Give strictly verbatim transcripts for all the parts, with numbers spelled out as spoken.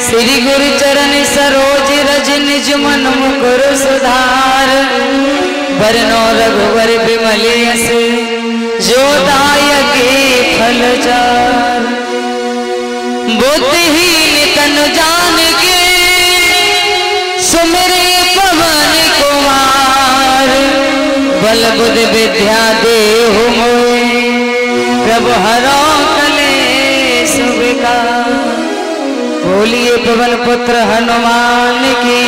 श्री गुरु चरण सरोज रज निज मन मुकुर सुधार बरनो रघुवर बिमल यस जो दायके फल चार। बुद्धिहीन तन जान के सुमिरे पवन कुमार बल बुद्धि विद्या देहु मोहि प्रभु हरो कलेश विकार। बोलिए पवन पुत्र हनुमान की।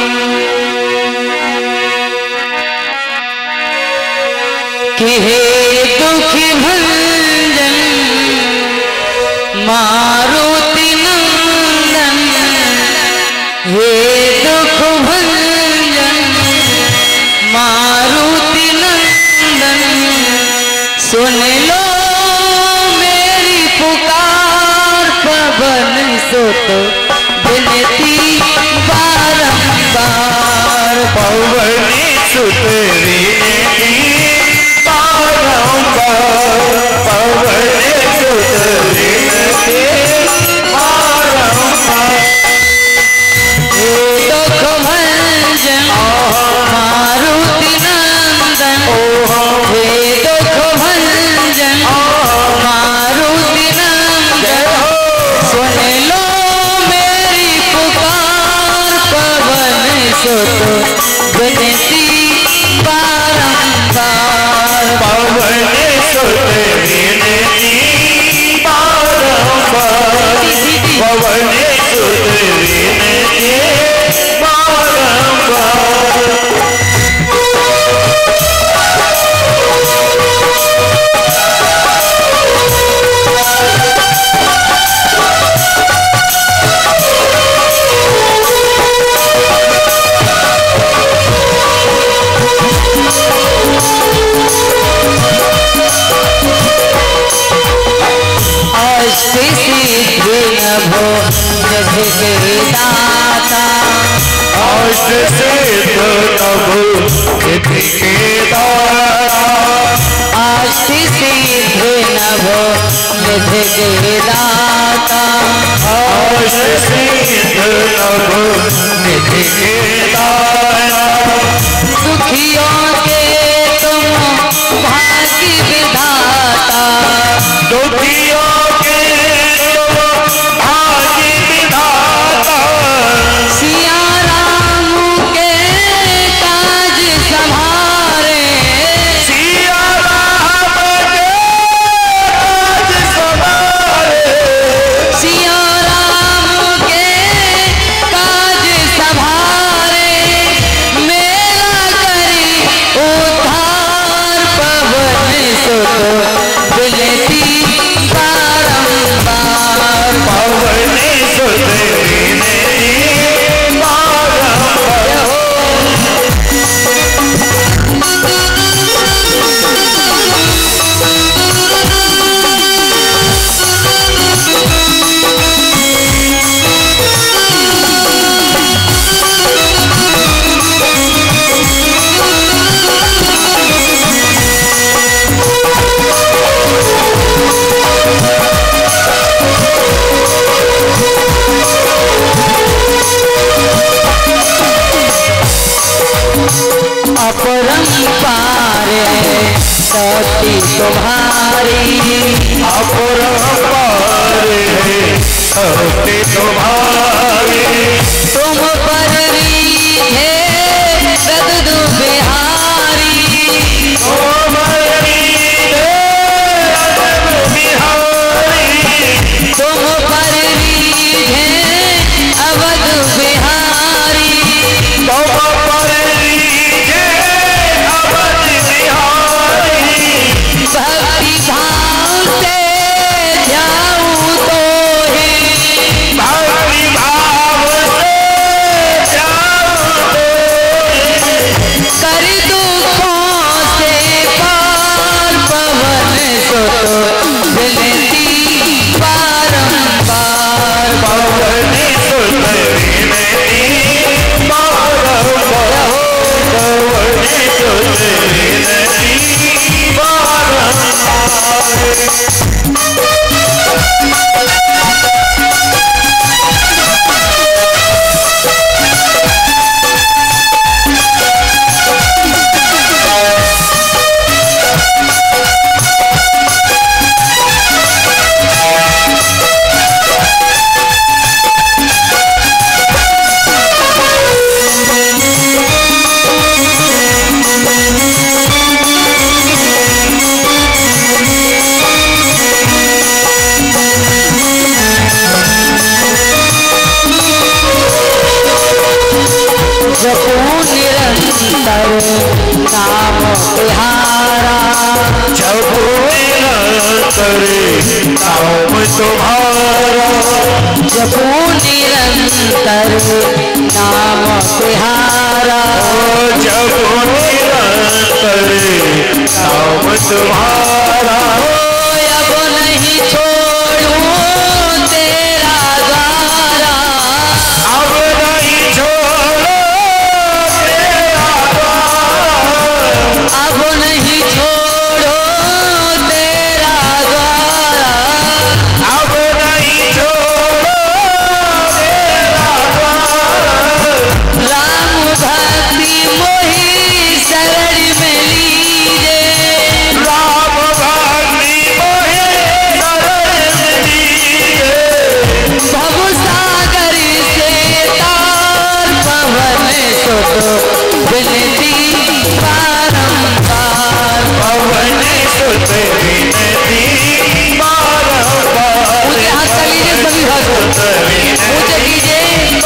कि हे दुखी भंजन मारुति नंदन हे दुख भंजन मारुति नंदन सुन लो मेरी पुकार पवन सुत विनती बारंबार। पवन सुत विनती बारंबार पवन सुत विनती बारंबार। हे दुख भंजन मारुति नंदन हे दुख भंजन मारुति नंदन सुन लो मेरी पुकार पवन सुत विनती बारंबार। पवन सुत विनती बारंबार पवन सुत विनती बारंबार। अष्ट सिद्ध नभो निधि के दाता अष्ट सिद्ध नभो निधि के दाता अष्ट सिद्ध नभो निधि के दाता। दुखियों के तुम भाग्य विधाता दुखियों के तुम भाग्य विधाता। सिया राम के काज संभारे सिया राम के काज संभारे सिया राम के काज संभारे मेरा करी उद्धार पवन सुत विनती बारंबार। पवन सुत विनती बारंबार। अपरंपार शक्ति तुम्हारी अपरंपार शक्ति तुम्हारी। तुम पर रीझे सद्गुरु बिहारी तुम रीझे सद्गुरु बिहारी। तुम पर रीझे अवध बिहारी तुम पर रीझे अवध बिहारी। भक्ति भाव से ध्याऊं तो ही भक्ति भाव से नाम तिहारा। जब निरंतर नाम तुम्हारा, जपू निरंतर नाम तिहारा। जब निरंतर नाम तुम्हारा। अब नहीं छोड़ूं तेरा द्वारा, अब नहीं छोड़ो तेरा द्वार, अब नहीं छोड़ो तेरा द्वारा। अब नहीं छोड़ो तेरा द्वार। राम भक्ति मोहि शरण में लीजे, राम भक्ति मोहे शरण में लीजे। भव सागर से तार पवन सुत विनती बारंबार। पवन सुत विनती बारंबार। मुझे हाथ कर लीजिए सभी भक्त, मुझे कीजिए।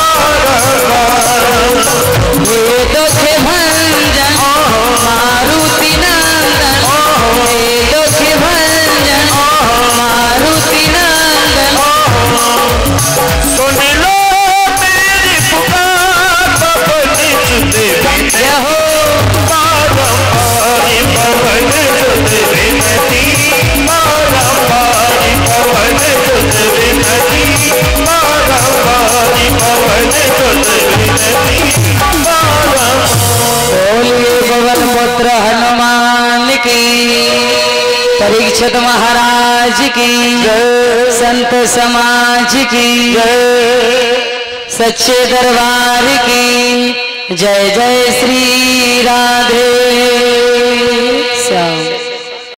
वेद के भंजन मारुति नंदन, वेद के भंजन मारुति नंदन। सुन लो मेरी पुकार, पवन सुत विनती हो बारंबार। पवन सुत विनती बारंबार। पवन सुत विनती बारंबार। पवन सुत विनती बारंबार। बोलिए पवन पुत्र हनुमान की, परीक्षित महाराज की, संत समाज की, सच्चे दरबार की जय जय श्री राधे श्याम।